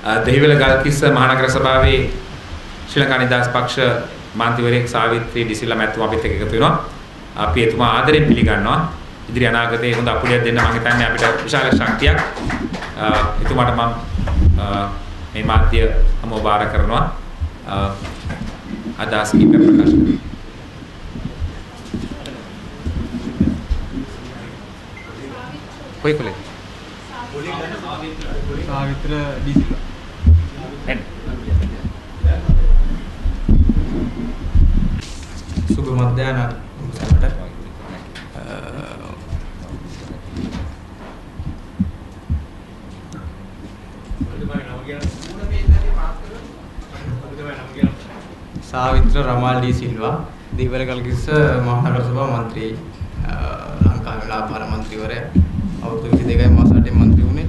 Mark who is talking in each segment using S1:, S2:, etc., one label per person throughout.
S1: දෙහිවල ගල්කිස්ස මහනගර සභාවේ ශ්‍රී ලංකා නිදහස් පක්ෂ මන්ත්‍රීවරයෙක් සාවිත්‍රී ඩිසිල්ලා මැතිතුමා අපිත් එක්ක එකතු වෙනවා. අපි එතුමා ආදරෙන් පිළිගන්නවා. ඉදිරි අනාගතයේ හොඳ අපුඩියක් දෙන්න මම හිතන්නේ අපිට විශාල ශක්තියක්. එතුමාට මම මේ මාධ්‍ය හමුව බාර කරනවා. අදහස් කීපයක් ප්‍රකාශ කරනවා. කොයි කොලේ?
S2: සාවිත්‍ර ඩිසිල්ලා. සුබ මධ්‍යහන සමට සාවිත්‍ර රමාල් ඩී සිල්වා දීවර ගල්කිස්ස මහනගර සභා මන්ත්‍රී ලංකා ව්‍යාපාර මන්ත්‍රීවරයා අවුරුදු 22යි මාස 8 මන්ත්‍රී වුණේ.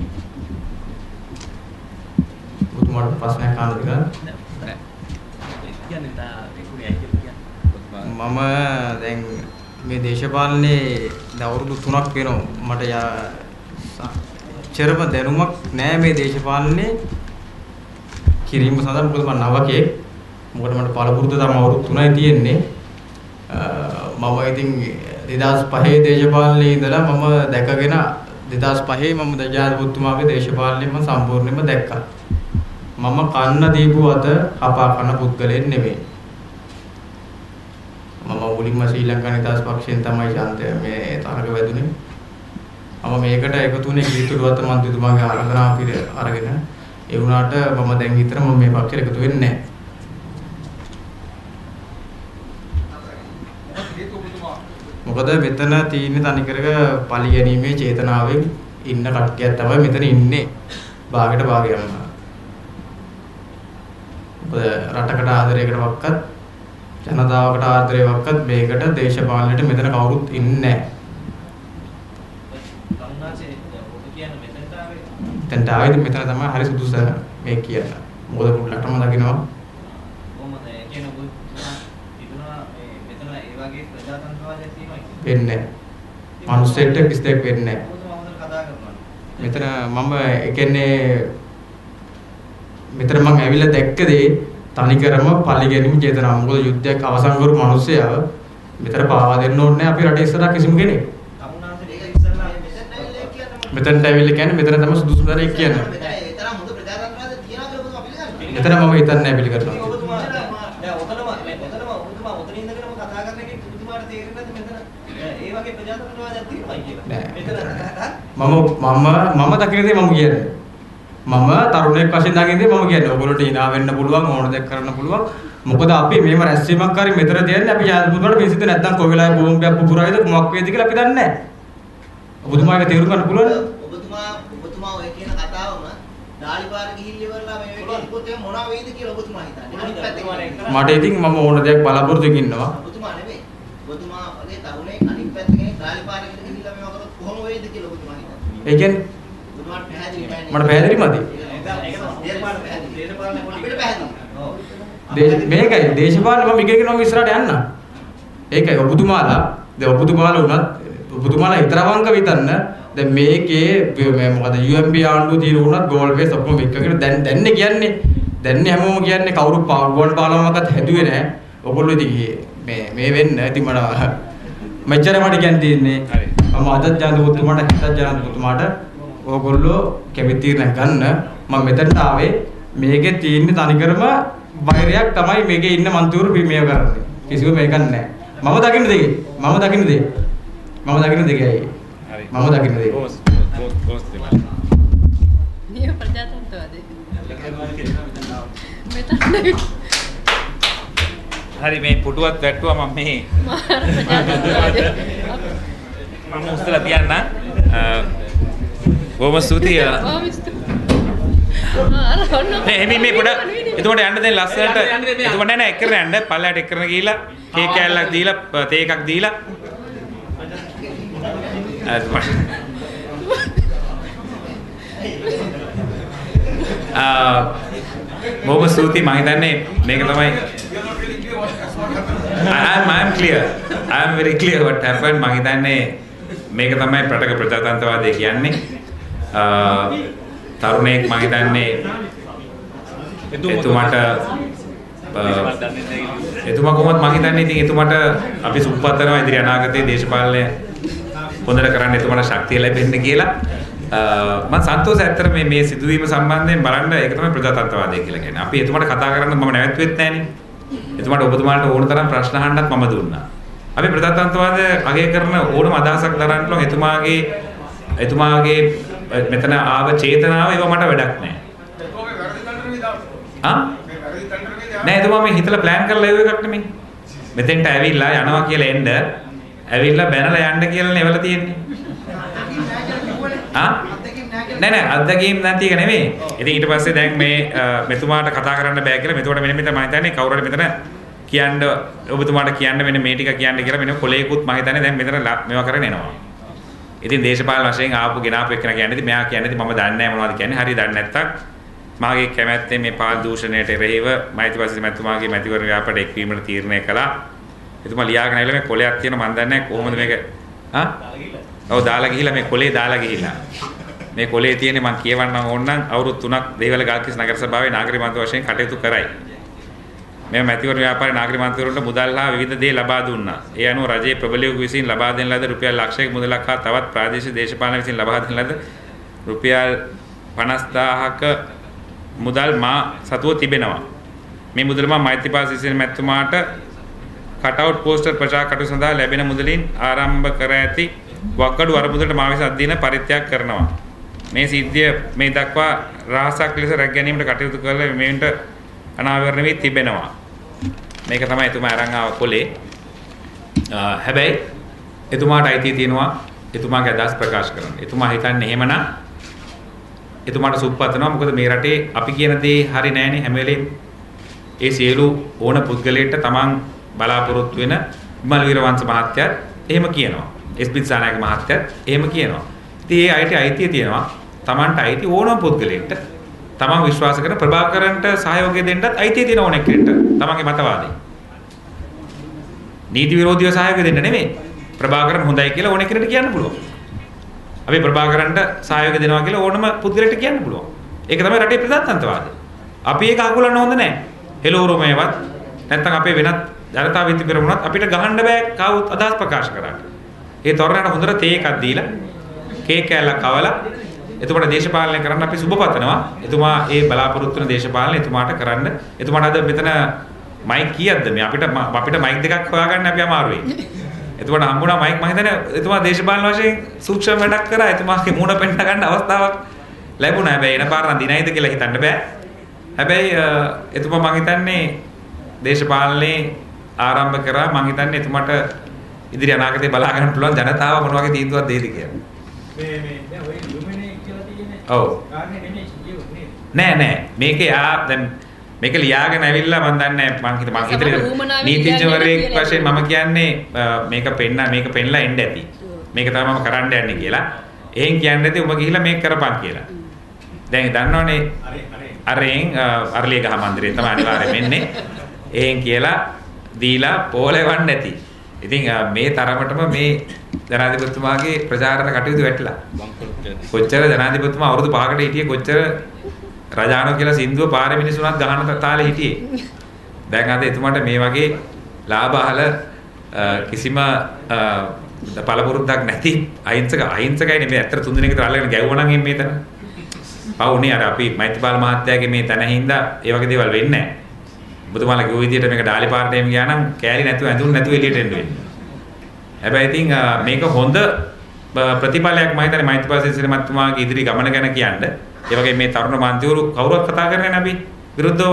S2: ඔබතුමාට ප්‍රශ්නයක් අහන්නද කියලා? මම දැන් මේ දේශපාලනේ අවුරුදු 3ක් වෙනවා මට චරම දැනුමක් නෑ මේ දේශපාලනේ කිරීම සඳහා. මොකද මම නවකෙක්. මොකද මට පළපුරුද්ද තමයි අවුරුදු 3යි තියෙන්නේ. මම ඉතින් 2005 දේශපාලනේ ඉඳලා මම දැකගෙන 2005 මම ජනාධිපතිතුමාගේ දේශපාලනේ මම සම්පූර්ණයෙන්ම දැක්කා. මම කන්න දීපු අත කපා කන පුද්ගලයෙක් නෙමෙයි. මම මුලින්ම ශ්‍රී ලංකා නිදහස් පක්ෂයෙන් තමයි ශාන්තය මේ තරග වැදුනේ. මම මේකට එකතු වුණේ කීතුරුවත්ත මන්ත්‍රීතුමාගේ ආරාධනාව අරගෙන. ඒ වුණාට මම දැන් විතර මම මේ පක්ෂයට එකතු වෙන්නේ නැහැ. මොකද මෙතන තියෙන තනිකරක පලි ගැනීමේ චේතනාවෙන් ඉන්න කට්ටියක් තමයි මෙතන ඉන්නේ. භාගයට භාගයම. මොකද රටකට ආදරයකට වක්කත් ජනතාවකට ආදරේ වක්කත් මේකට දේශපාලනයට මෙතන කවුරුත් ඉන්නේ නැහැ. මෙතන තමයි හරි සුදුසු මේ කියන. මොකද පුළටම දකින්නවා. කොහොමද කියන ඔබ හිතනවා මෙතන ඒ වගේ ප්‍රජාතන්ත්‍රවාදයක් තියෙනවා කියලා. වෙන්නේ නැහැ. මනුස්සයෙක්ට කිසිදෙයක් වෙන්නේ නැහැ. මෙතන මම ඒ කියන්නේ මෙතන මම ඇවිල්ලා දැක්ක දේ තනිකරම පලි ගැනීම චේතනාව. මොකද යුද්ධයක් අවසන් කරු මිනිස්සයා මෙතන පාවා දෙන්න ඕනේ නැහැ අපේ රටේ ඉස්සරහ කිසිම කෙනෙක්. මෙතනට ඇවිල්ලා කියන්නේ මෙතන තමයි සුදුසුම දේ කියන්නේ. මෙතන මම හිතන්නේ නැහැ පිළිගන්නවා. දැන් ඔතනම ඔතන ඉඳගෙනම කතා කරන එකේ පුදුමාට තේරෙන්නේ නැද්ද මෙතන ඒ වගේ ප්‍රජාතන්ත්‍රවාදයක් තියෙනවා කියලා. මම දකින දේ මම කියන්නේ. මම තරුණයෙක් වශයෙන් දකින දේ මම කියන්නේ. ඔයගොල්ලෝට hina වෙන්න පුළුවන් ඕන දෙයක් කරන්න පුළුවන්. මොකද අපි මේව රැස්වීමක් කරි මෙතන තියන්නේ අපි ජාතිපතිතුමාට මේ සිද්ධ නැත්තම් කොයි වෙලාවෙ බෝම්බයක් පුපුරයිද මොකක් වේද කියලා අපි දන්නේ නැහැ. ඔබතුමාගේ තේරුම් ගන්න පුළුවන්. ඔබතුමා ඔය කියන කතාවම ඩාලිපාර ගිහිල්ල ඉවරලා මේ වෙලේ ඉක්කොත් එහෙම මොනවා වෙයිද කියලා ඔබතුමා හිතන්නේ. මට ඉතින් මම ඕන දෙයක් බලාපොරොත්තු ඉන්නවා. ඔබතුමා නෙමෙයි. ඔබතුමා වගේ තරුණයෙක් අනිත් පැත්තේ කෙනෙක් ඩාලිපාරකට ගිහිල්ලා මේව කරොත් කොහොම වෙයිද කියලා ඔබතුමා හිතන්නේ. ඒ කියන්නේ ඔබතුමාට පැහැදිලි නැහැ. මට පැහැදිලි මදි. මේකයි දේශපාලන මම ඉගෙනගෙන මම ඉස්සරහට යන්න. ඒකයි ඔබතුමාලා දැන් ඔබතුමාලා උනත් ඔබතුමාලා හිතරවංක විතරන දැන් මේකේ මේ මොකද UMP ආණ්ඩුව తీර උනත් ගෝල් බේස් ඔක්කොම එක්කගෙන දැන් කියන්නේ හැමෝම කියන්නේ කවුරු ගෝල් පාලමකට හැදුවේ නැහැ. ඔයගොල්ලෝ ඉතින් මේ වෙන්න ඉතින් මට මෙච්චර මට කියන්න තියෙන්නේ. හරි. මම අද ජනාධිපතිතුමාට හිතත් ජනාධිපතිතුමාට ඔයගොල්ලෝ කැමති තීරණ ගන්න. මම මෙතනට ආවේ මේකේ තියෙන තනිකරම වෛරයක් තමයි මේකේ ඉන්න මන්ත්‍රීවරු මේව කරන්නේ. කිසිම මේකක් නැහැ. මම දකින්න දෙකේ. මම දකින්න දෙකේ. හරි. මම දකින්න දෙකේ.
S3: නිය ප්‍රජාතන්ත්‍රවාදී.
S1: හරි මේ පුටුවත් වැට්ටුවා මම මේ
S3: ප්‍රජාතන්ත්‍රවාදී.
S1: මම උස්සලා තියන්න. බොහොම ස්තුතියි. මේ පොඩ එතකොට යන්න දැන් ලස්සනට එතකොට නෑ එක්කරන යන්න පල්ලයට එක්කරන ගිහිලා කේක් කෑල්ලක් දීලා තේ එකක් දීලා බොහොම ස්තුතියි මම හිතන්නේ මේක තමයි I'm clear. I'm very clear what happened. මම හිතන්නේ මේක තමයි රටක ප්‍රජාතන්ත්‍රවාදය කියන්නේ. තරුණයෙක් මම හිතන්නේ එතුමාට එතුමා කොහොමද මම හිතන්නේ ඉතින් එතුමාට අපි සුබපතනවා ඉදිරි අනාගතයේ දේශපාලනය හොඳට කරන්න එතුමාට ශක්තිය ලැබෙන්න කියලා මම සන්තෝෂයි ඇත්තට මේ සිදුවීම සම්බන්ධයෙන් බලන්න ඒක තමයි ප්‍රජාතන්ත්‍රවාදය කියලා කියන්නේ. අපි එතුමාට කතා කරන්න මම නැවැත්වෙත් නැහනේ. එතුමාට ඔබතුමාට ඕන තරම් ප්‍රශ්න අහන්නත් මම දුන්නා. අපි ප්‍රජාතන්ත්‍රවාදය අගය කරන ඕනම අදහසක් දරන්න පුළුවන් එතුමාගේ මෙතන ආව චේතනාව ඒව මට වැඩක් නැහැ. නෑ එතුමා මේ හිතලා ප්ලෑන් කරලා ඒව එකක් නෙමෙයි. මෙතෙන්ට ඇවිල්ලා යනවා කියලා එන්න ඇවිල්ලා බැනලා යන්න කියලා නෙවල තියෙන්නේ. නෑ අත්දැකීම් නැති එක නෙමෙයි. ඉතින් ඊට පස්සේ දැන් මේ මෙතුමාට කතා කරන්න බෑ කියලා මෙතුමාට මෙන්න මෙතන මම හිතන්නේ කවුරු හරි මෙතන කියන්න ඔබතුමාට කියන්න මෙන්න මේ ටික කියන්න කියලා මෙන්න කොලේකුත් මම හිතන්නේ දැන් මෙතන මේවා කරගෙන එනවා. ඉතින් දේශපාලන වශයෙන් ආපු ගෙනාපු එක්කන කියන්නේ ඉතින් මෙයා කියන්නේ ඉතින් මම දන්නේ නැහැ මොනවද කියන්නේ. හරි දන්නේ නැත්තම් මාගේ කැමැත්තෙන් මේ පාල් දූෂණයට එරෙහිව මෛත්‍රීපාල මැතිතුමාගේ මැතිවරණ ව්‍යාපාරයට එක්වීමට තීරණය කළා. එතුමා ලියාගෙන ආවිල්ලා මේ කොලයක් තියෙන මම දන්නේ නැහැ කොහොමද මේක ඔව් දාලා ගිහිල්ලා මේ කොලේ දාලා ගිහිල්ලා. මේ කොලේ තියෙන්නේ මම කියවන්නම් ඕනනම් අවුරුදු 3ක් දෙහිවල ගල්කිස් නගර සභාවේ නාගරික මන්ත්‍රී වශයෙන් කටයුතු කරයි. මේ මැතිවරණ ව්‍යාපාරයේ නාගරික මන්ත්‍රීවරුන්ට මුදල් හා විවිධ දේ ලබා දුන්නා. ඒ අනුව රජයේ ප්‍රබලයෙකු විසින් ලබා දෙන ලද රුපියල් ලක්ෂයක මුදලක් හා තවත් ප්‍රාදේශීය දේශපාලන විසින් ලබා දෙන ලද රුපියල් 50000ක මුදල් මා සතුව තිබෙනවා. මේ මුදල මා මෛත්‍රීපාල සිරිසේන මැතිතුමාට කටවුට් පෝස්ටර් ප්‍රචාර කටයුතු සඳහා ලැබෙන මුදලින් ආරම්භ කර ඇති වක්කඩු අරමුදලට මා විසින් අධ්‍යයන පරිත්‍යාග කරනවා. මේ සිද්ධිය මේ දක්වා රහසක් ලෙස රැක ගැනීමට කටයුතු කරලා මෙවන්ට අනාවරණය වී තිබෙනවා. මේක තමයි එතුමා අරන් ආව කොලේ. හැබැයි එතුමාට අයිතිය තියෙනවා එතුමාගේ අදහස් ප්‍රකාශ කරන්න. එතුමා හිතන්නේ එහෙමනම් එතුමාට සුබපතනවා. මොකද මේ රටේ අපි කියන දේ හරි නෑනේ හැම වෙලේම. ඒ සියලු ඕන පුද්ගලයෙක්ට තමන් බලාපොරොත්තු වෙන විමල් වීරවංශ මහත්තයත් එහෙම කියනවා. එස්.පී. සානායක මහත්තයත් එහෙම කියනවා. ඉතින් ඒ අයිතිය තියෙනවා. තමන්ට අයිති ඕනම පුද්ගලයෙක්ට තමන් විශ්වාස කරන ප්‍රභාකරන්ට සහයෝගය දෙන්නත් අයිතිය තියෙන ඕනෙක් කෙනෙක්ට තමන්ගේ මතවාදය. නීති විරෝධීව සහයෝගය දෙන්න නෙමෙයි. ප්‍රභාකරන් හොඳයි කියලා ඕනෙක් කෙනෙක්ට කියන්න පුළුවන්. අපි ප්‍රභාකරන්ට සහයෝගය දෙනවා කියලා ඕනම පුද්ගලයෙක්ට කියන්න පුළුවන්. ඒක තමයි රටේ ප්‍රජාතන්ත්‍රවාදය. අපි ඒක අහුලන්න හොඳ නැහැ. හෙළෝරුමේවත් නැත්නම් අපේ වෙනත් ජනතා විත්ති පෙරමුණත් අපිට ගහන්න බෑ කවුත් අදහස් ප්‍රකාශ කරාට. ඒ තොරණට හොඳට තේ එකක් දීලා කේක් කෑල්ලක් කවලා එතුමාට දේශපාලනය කරන්න අපි සුබපතනවා. එතුමා ඒ බලාපොරොත්තු වෙන දේශපාලනය එතුමාට කරන්න. එතුමාට අද මෙතන මයික් කීයක්ද මේ අපිට මයික් දෙකක් හොයාගන්න අපි අමාරුයි. එතුමාට හම්බුණා මයික් මම හිතන්නේ එතුමා දේශපාලන වශයෙන් සූක්ෂම වැඩක් කරා. එතුමාගේ මූණ පෙන්න ගන්න අවස්ථාවක් ලැබුණා. හැබැයි එන පාර නම් දිනයිද කියලා හිතන්න බෑ. හැබැයි එතුමා මම හිතන්නේ දේශපාලනේ ආරම්භ කරා. මම හිතන්නේ එතුමාට ඉදිරි අනාගතේ බලා ගන්න පුළුවන් ජනතාව මොන වගේ තීන්දුවක් දෙයිද කියලා. මේ දැන් ඔය ලුමිනේ කියලා තියෙන්නේ. ඔව්. කාරණේ නෙමෙයි කියුනේ. නෑ මේකේ දැන් මේක ලියාගෙන ඇවිල්ලා මම දන්නේ මම හිතේ නීතිඥවරයෙක් වශයෙන් මම කියන්නේ මේක පෙන්නලා එන්න ඇති. මේක තමයි මම කරන්න යන්නේ කියලා. එහෙන් කියන්නේ නැති උඹ ගිහිල්ලා මේක කරපන් කියලා. දැන් දන්නවනේ අරලිය ගහ මන්දිරේ තමයි අනිවාර්යයෙන් එන්නේ. එහෙන් කියලා දීලා පොලෙවන්න නැති. ඉතින් මේ තරමටම මේ ජනාධිපතිතුමාගේ ප්‍රචාරණ කටයුතු වැටලා. කොච්චර ජනාධිපතිතුමා අවුරුදු 5කට හිටියේ කොච්චර රජානෝ කියලා සින්දුව පාරේ මිනිස්සුන්වත් ගහන තාලේ හිටියේ. දැන් අද එතුමාට මේ වගේ ලාභ අහල කිසිම පළපුරුද්දක් නැති අහිංසකයි නෙමෙයි. ඇත්තට 3 දිනකට අල්ලගෙන ගැව්වනම් එන්නේ මෙතන. පවුනේ අර අපි මෛත්‍රීපාල මහත්තයාගේ මේ තැනින්ද ඒ වගේ දේවල් වෙන්නේ නැහැ. ඔබතුමාලා කිව්ව විදිහට මේක ඩාලි පාරට එම් ගියා නම් කෑලි නැතුව ඇඳුම් නැතුව එළියට එන්න වෙන්නේ. හැබැයි ඉතින් මේක හොඳ ප්‍රතිඵලයක් මම හිතන්නේ මෛත්‍රීපාල සිරිසේන මහත්මයාගේ ඉදිරි ගමන ගැන කියන්න. ඒ වගේ මේ තරුණ මන්ත්‍රීවරු කවුරුත් කතා කරන්නේ නැහැ අපි විරුද්ධව.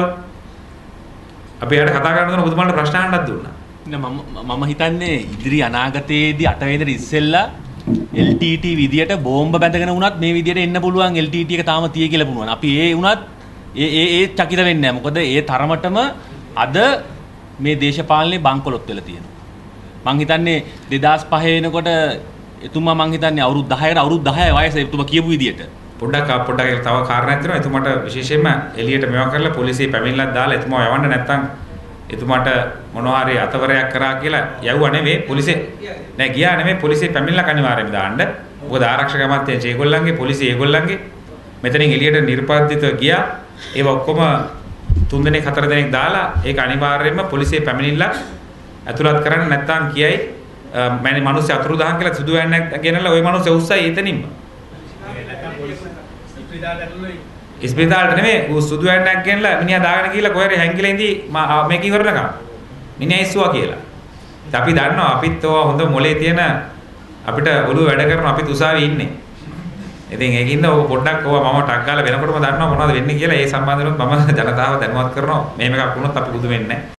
S1: අපි යාට කතා කරන්න දුන්න ඔබතුමාලට ප්‍රශ්න අහන්නත් දුන්නා.
S4: මම හිතන්නේ ඉදිරි අනාගතයේදී 8 වෙනිදා ඉස්සෙල්ලා LTT විදියට බෝම්බ බැඳගෙන වුණත් මේ විදියට එන්න පුළුවන් LTT එක තාම තියේ කියලා පුළුවන්. අපි ඒ වුණත් ඒ චකිත වෙන්නේ නැහැ. මොකද ඒ තරමටම අද මේ දේශපාලනේ බංකොලොත් වෙලා තියෙනවා. මං හිතන්නේ 2005 වෙනකොට එතුමා මං හිතන්නේ අවුරුදු 10කට අවුරුදු 10 වයස එතුමා කියපු විදියට.
S1: පොඩ්ඩක් තව කාරණයක් තියෙනවා. එතුමාට විශේෂයෙන්ම එළියට මේවා කරලා පොලිසිය පැමිණිල්ලක් දාලා එතුමා යවන්න නැත්තම් එතුමාට මොනවා හරි අතවරයක් කරා කියලා යවුවා නෙවෙයි පොලිසිය. නෑ ගියා නෙවෙයි පොලිසිය පැමිණිල්ලක් අනිවාර්යයෙන්ම දාන්න. මොකද ආරක්ෂක අමාත්‍යාංශය ඒගොල්ලන්ගේ පොලිසිය ඒගොල්ලන්ගේ මෙතනින් එළියට නිර්පාදිතව ගියා. ඒව ඔක්කොම 3 දෙනෙක් 4 දෙනෙක් දාලා ඒක අනිවාර්යයෙන්ම පොලිසිය පැමිණිලා ඇතුළත් කරන්න නැත්නම් කියයි මම මිනිස්සු අතුරුදහන් කියලා සුදු වැන්නක් ගෙනලා ওই මිනිස්සු උස්සයි එතනින්ම. ඉස්පිරිතාලට නෙමෙයි ඌ සුදු වැන්නක් ගෙනලා මිනිහා දාගෙන ගිහලා කොහේ හැංගිලා ඉඳි මේක ඉවරනකම්. මිනිහා ඉස්සුවා කියලා. අපි දන්නවා අපිත් ඔය හොඳ මොලේ තියෙන අපිට ඔළුව වැඩ කරන අපිත් උසාවියේ ඉන්නේ. ඉතින් ඒකින්ද ඔය පොඩ්ඩක් ඔය මම ටක් ගාලා වෙනකොටම දන්නවා මොනවද වෙන්නේ කියලා ඒ සම්බන්ධව මම ජනතාව දැනුවත් කරනවා. මෙහෙම එකක් වුණොත් අපි බුදු වෙන්නේ නැහැ.